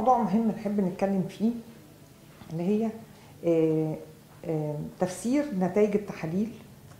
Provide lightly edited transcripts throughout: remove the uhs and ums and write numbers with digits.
موضوع مهم نحب نتكلم فيه، اللي هي تفسير نتائج التحاليل،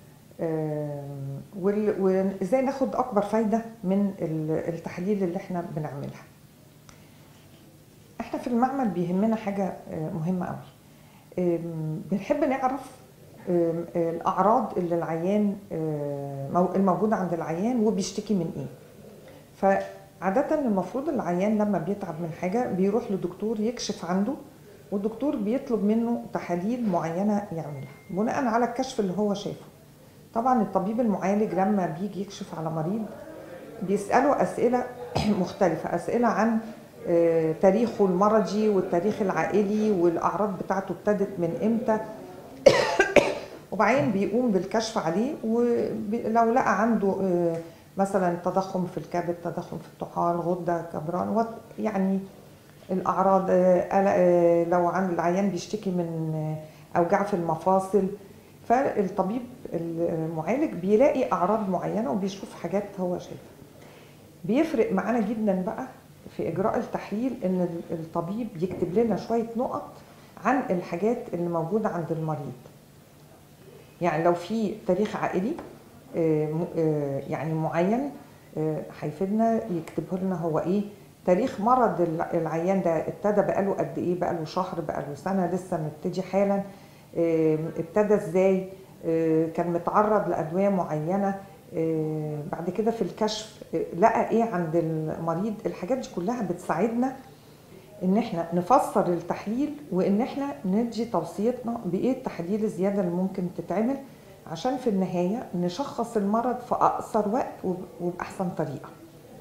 وازاي ناخد اكبر فايده من التحاليل اللي احنا بنعملها. احنا في المعمل بيهمنا حاجه مهمه قوي، بنحب نعرف الاعراض اللي العيان الموجوده عند العيان وبيشتكي من ايه. فعاده المفروض العيان لما بيتعب من حاجه بيروح لدكتور يكشف عنده، والدكتور بيطلب منه تحاليل معينه يعملها بناء على الكشف اللي هو شافه. طبعا الطبيب المعالج لما بيجي يكشف على مريض بيسأله أسئلة مختلفة، أسئلة عن تاريخه المرضي والتاريخ العائلي والأعراض بتاعته ابتدت من إمتى، وبعدين بيقوم بالكشف عليه، ولو لقى عنده مثلا تضخم في الكبد، تضخم في الطحال، غدة، كبران، يعني الأعراض، لو عن العيان بيشتكي من أوجاع في المفاصل، فالطبيب المعالج بيلاقي أعراض معينة وبيشوف حاجات هو شايفها. بيفرق معانا جدا بقى في إجراء التحليل إن الطبيب يكتب لنا شوية نقط عن الحاجات اللي موجودة عند المريض. يعني لو في تاريخ عائلي يعني معين هيفيدنا يكتبه لنا هو إيه تاريخ مرض العيان ده، ابتدى بقاله قد إيه، بقاله شهر، بقاله سنة، لسه مبتدي حالا، ابتدى إزاي، كان متعرض لأدوية معينة، بعد كده في الكشف لقى ايه عند المريض. الحاجات دي كلها بتساعدنا ان احنا نفسر التحليل، وان احنا ندي توصيتنا بايه التحاليل الزياده اللي ممكن تتعمل عشان في النهايه نشخص المرض في اقصر وقت وباحسن طريقه.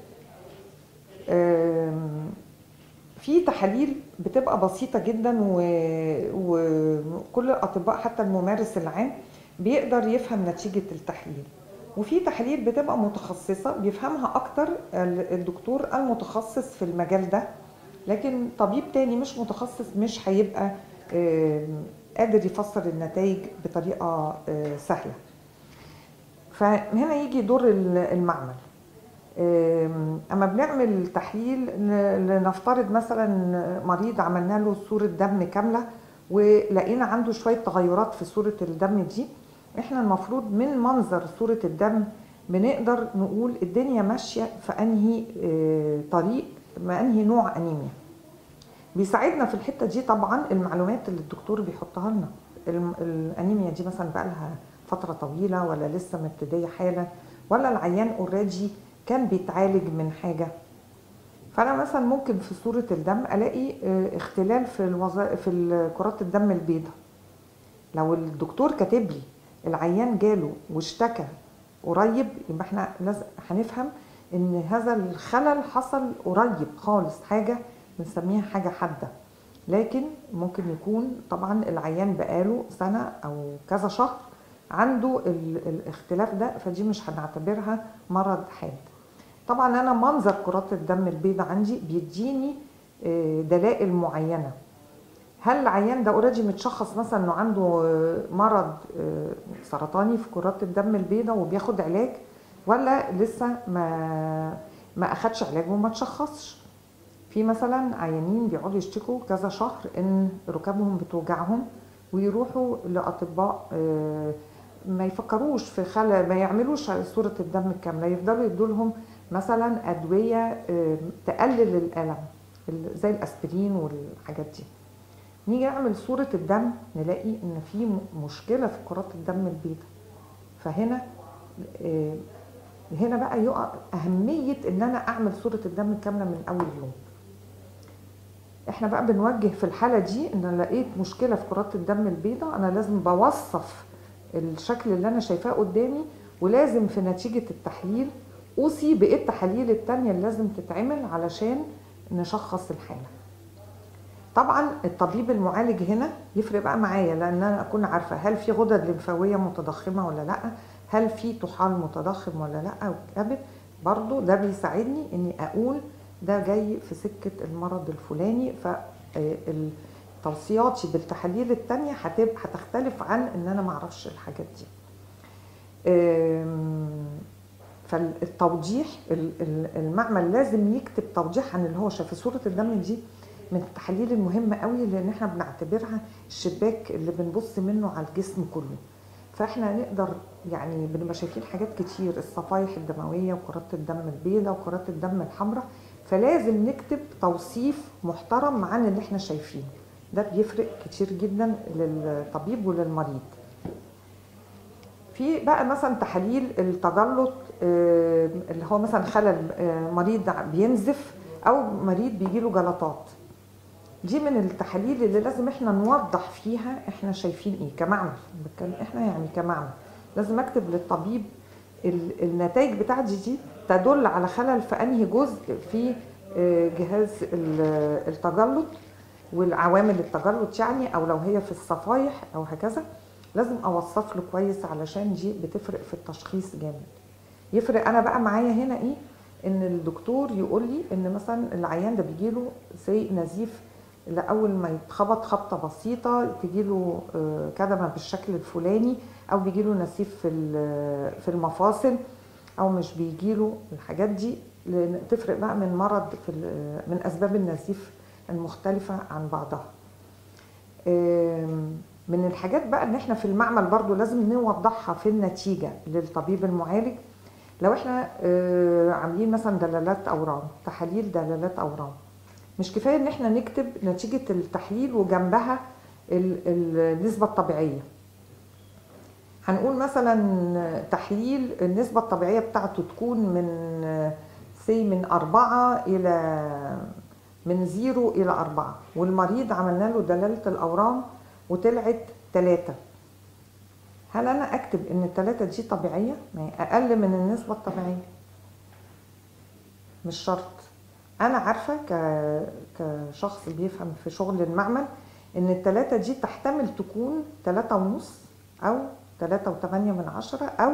في تحاليل بتبقى بسيطه جدا وكل الاطباء حتى الممارس العام بيقدر يفهم نتيجه التحليل، وفي تحاليل بتبقى متخصصة بيفهمها أكتر الدكتور المتخصص في المجال ده، لكن طبيب تاني مش متخصص مش هيبقى قادر يفسر النتائج بطريقة سهلة. فهنا يجي دور المعمل. أما بنعمل تحليل، لنفترض مثلا مريض عملنا له صورة دم كاملة ولقينا عنده شوية تغيرات في صورة الدم دي، احنا المفروض من منظر صورة الدم بنقدر نقول الدنيا ماشية في انهي طريق، ما انهي نوع انيميا. بيساعدنا في الحتة دي طبعا المعلومات اللي الدكتور بيحطها لنا، الانيميا دي مثلا بقى لها فترة طويلة ولا لسه مبتدية حالا، ولا العيان اوريدي كان بيتعالج من حاجة. فانا مثلا ممكن في صورة الدم الاقي اختلال في كرات الدم البيضاء. لو الدكتور كاتب لي العيان جاله واشتكى قريب، يبقى احنا لازم هنفهم ان هذا الخلل حصل قريب خالص، حاجه بنسميها حاجه حاده. لكن ممكن يكون طبعا العيان بقاله سنه او كذا شهر عنده الاختلاف ده، فدي مش هنعتبرها مرض حاد. طبعا انا منظر كرات الدم البيضاء عندي بيديني دلائل معينه. هل العيان ده اوريدي متشخص مثلا انه عنده مرض سرطاني في كرات الدم البيضاء وبياخد علاج، ولا لسه ما اخدش علاج وما تشخصش؟ في مثلا عيانين بيقعدوا يشتكوا كذا شهر ان ركابهم بتوجعهم ويروحوا لاطباء ما يفكروش في ما يعملوش صورة الدم الكاملة، يفضلوا يدوا لهم مثلا ادوية تقلل الالم زي الاسبرين والحاجات دي. نيجي نعمل صورة الدم نلاقي ان في مشكلة في كرات الدم البيضاء. فهنا هنا بقى يقع أهمية ان انا اعمل صورة الدم الكاملة من اول يوم. احنا بقى بنوجه في الحالة دي ان انا لقيت مشكلة في كرات الدم البيضاء، انا لازم بوصف الشكل اللي انا شايفاه قدامي، ولازم في نتيجة التحليل اوصي بايه التحاليل التانية اللي لازم تتعمل علشان نشخص الحالة. طبعا الطبيب المعالج هنا يفرق بقى معايا، لان انا اكون عارفه هل في غدد لمفاويه متضخمه ولا لا، هل في طحال متضخم ولا لا، والكبد برضو ده بيساعدني اني اقول ده جاي في سكه المرض الفلاني. فتوصياتي بالتحاليل التانية هتختلف عن ان انا معرفش الحاجات دي. فالتوضيح، المعمل لازم يكتب توضيح عن اللي هو شاف. صورة الدم دي من التحاليل المهمة قوي، لان احنا بنعتبرها الشباك اللي بنبص منه على الجسم كله. فاحنا نقدر يعني بنبقى شايفين حاجات كتير، الصفائح الدموية وكرات الدم البيضاء وكرات الدم الحمراء، فلازم نكتب توصيف محترم عن اللي احنا شايفينه. ده بيفرق كتير جدا للطبيب وللمريض. في بقى مثلا تحاليل التجلط، اللي هو مثلا خلل، مريض بينزف او مريض بيجيله جلطات. دي من التحاليل اللي لازم احنا نوضح فيها احنا شايفين ايه كمعمل. احنا يعني كمعمل لازم اكتب للطبيب النتائج بتاعتي دي تدل على خلل في انهي جزء في جهاز التجلط والعوامل التجلط يعني، او لو هي في الصفائح او هكذا. لازم اوصف له كويس علشان دي بتفرق في التشخيص جامد. يفرق انا بقى معايا هنا ايه؟ ان الدكتور يقول لي ان مثلا العيان ده بيجيله نزيف، لاول ما يتخبط خبطه بسيطه تجيله كدمه بالشكل الفلاني، او بيجيله نزيف في المفاصل، او مش بيجيله. الحاجات دي تفرق بقى من مرض من اسباب النزيف المختلفه عن بعضها. من الحاجات بقى ان احنا في المعمل برضو لازم نوضحها في النتيجه للطبيب المعالج. لو احنا عاملين مثلا دلالات اورام، تحاليل دلالات اورام، مش كفايه ان احنا نكتب نتيجه التحليل وجنبها النسبه الطبيعيه. هنقول مثلا تحليل النسبه الطبيعيه بتاعته تكون من 4 إلى من 0 إلى 4، والمريض عملنا له دلالة الأورام وطلعت 3. هل أنا أكتب إن ال3 دي طبيعية؟ ما هي أقل من النسبة الطبيعية. مش شرط. أنا عارفة كشخص بيفهم في شغل المعمل إن ال3 دي تحتمل تكون 3.5 أو 3.8 أو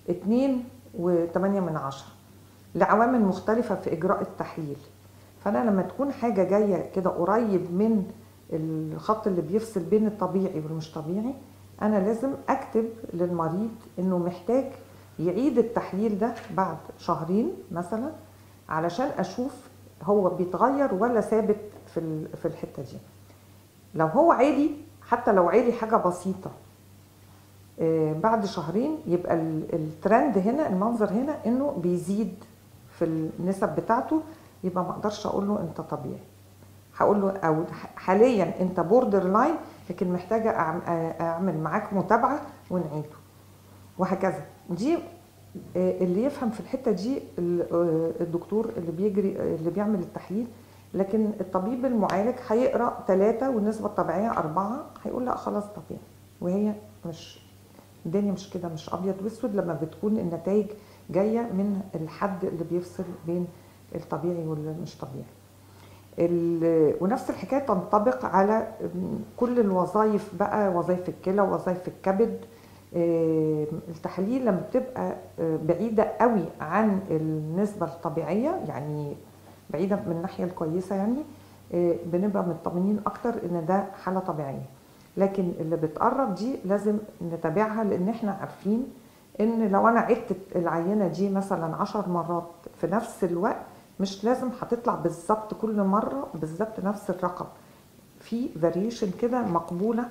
2.8 لعوامل مختلفة في إجراء التحليل. فأنا لما تكون حاجة جاية كده قريب من الخط اللي بيفصل بين الطبيعي والمش طبيعي، أنا لازم أكتب للمريض إنه محتاج يعيد التحليل ده بعد 2 شهر مثلا، علشان أشوف هو بيتغير ولا ثابت في الحتة دي. لو هو عالي، حتى لو عالي حاجة بسيطة بعد 2 شهر، يبقى الترند هنا، المنظر هنا إنه بيزيد في النسب بتاعته، يبقى ما اقدرش اقول له انت طبيعي. هقول له او حاليا انت بوردر لاين، لكن محتاجه اعمل معاك متابعه ونعيده وهكذا. دي اللي يفهم في الحته دي الدكتور اللي بيعمل التحليل. لكن الطبيب المعالج هيقرا 3 والنسبه الطبيعيه 4، هيقول لا خلاص طبيعي. وهي مش الدنيا مش كده، مش ابيض واسود لما بتكون النتائج جايه من الحد اللي بيفصل بين الطبيعي والمش طبيعي. ونفس الحكايه تنطبق على كل الوظائف بقى، وظائف الكلى ووظائف الكبد. التحاليل لما بتبقى بعيده قوي عن النسبه الطبيعيه، يعني بعيده من الناحيه الكويسه، يعني بنبقى مطمنين اكتر ان ده حاله طبيعيه. لكن اللي بتقرب دي لازم نتابعها، لان احنا عارفين ان لو انا عدت العينه دي مثلا 10 مرات في نفس الوقت، مش لازم هتطلع بالظبط كل مره بالظبط نفس الرقم. في فاريشن كده مقبوله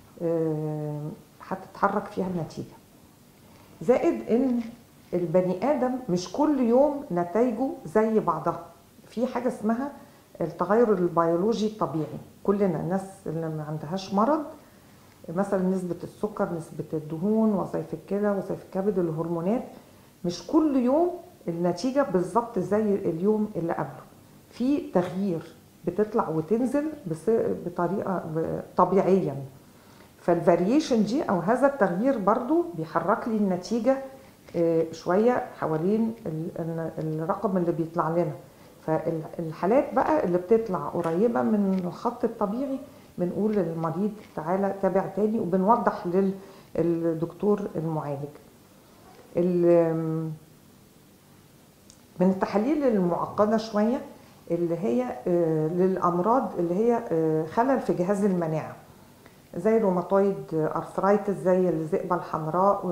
هتتحرك فيها النتيجه. زائد ان البني ادم مش كل يوم نتائجه زي بعضها. في حاجه اسمها التغير البيولوجي الطبيعي. كلنا الناس اللي ما عندهاش مرض، مثلا نسبة السكر، نسبة الدهون، وظائف الكلى، وظائف الكبد، الهرمونات، مش كل يوم النتيجة بالظبط زي اليوم اللي قبله. في تغيير بتطلع وتنزل بطريقة طبيعيا. فالفاريشن دي او هذا التغيير برضو بيحرك لي النتيجة شوية حوالين الرقم اللي بيطلع لنا. فالحالات بقى اللي بتطلع قريبة من الخط الطبيعي بنقول للمريض تعالى تابع تاني، وبنوضح للدكتور المعالج. من التحاليل المعقدة شوية اللي هي للأمراض اللي هي خلل في جهاز المناعة، زي الروماتويد ارثرايتس، زي الذئبة الحمراء،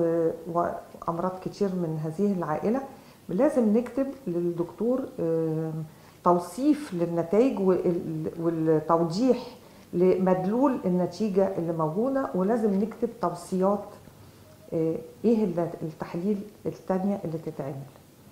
وأمراض كتير من هذه العائلة. لازم نكتب للدكتور توصيف للنتائج والتوضيح لمدلول النتيجة اللي موجودة، ولازم نكتب توصيات ايه التحليل التانية اللي تتعمل.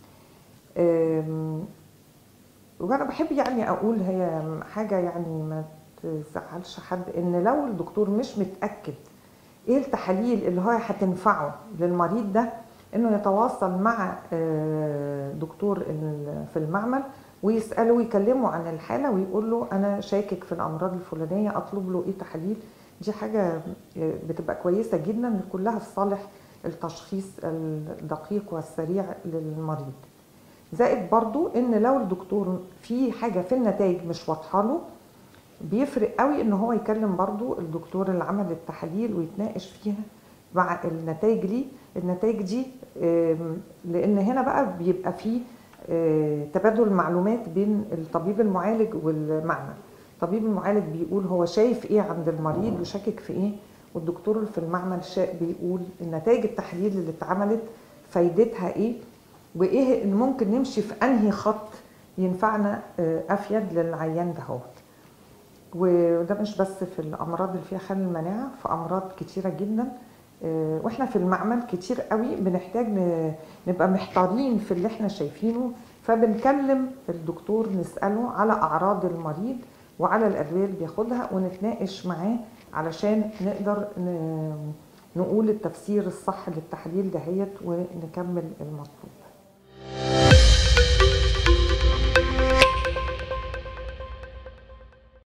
وانا بحب يعني اقول هي حاجة يعني ما تزعلش حد، ان لو الدكتور مش متأكد ايه التحاليل اللي هي هتنفعه للمريض ده، انه يتواصل مع دكتور في المعمل ويسأله ويكلمه عن الحالة ويقول له انا شاكك في الامراض الفلانية، اطلب له ايه تحاليل. دي حاجة بتبقى كويسة جدا، كلها في صالح التشخيص الدقيق والسريع للمريض. زائد برضو ان لو الدكتور في حاجة في النتائج مش واضحة له، بيفرق قوي ان هو يكلم برضو الدكتور اللي عمل التحاليل ويتناقش فيها مع النتائج دي، لان هنا بقى بيبقى فيه تبادل معلومات بين الطبيب المعالج والمعمل. الطبيب المعالج بيقول هو شايف ايه عند المريض وشاكك في ايه، والدكتور في المعمل بيقول النتائج التحليل اللي اتعملت فايدتها ايه، وايه اللي ممكن نمشي في انهي خط ينفعنا افيد للعيان ده. وده مش بس في الامراض اللي فيها خلل المناعه، في امراض كتيره جدا. واحنا في المعمل كتير قوي بنحتاج نبقى محتارين في اللي احنا شايفينه، فبنكلم الدكتور نساله على اعراض المريض وعلى الادويه اللي بياخدها ونتناقش معاه علشان نقدر نقول التفسير الصح للتحليل دهيت ونكمل المطلوب.